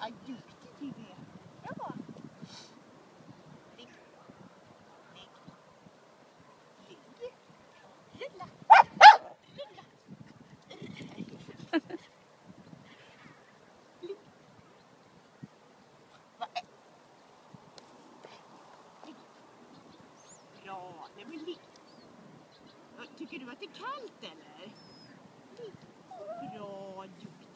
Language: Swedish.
vad duktig du är. Bra. Ligg. Ligg. Ligg. Rulla. Rulla. Ligg. Bra, det blir ligg. Tycker du att det är kallt eller? Ligg. Bra, duktig.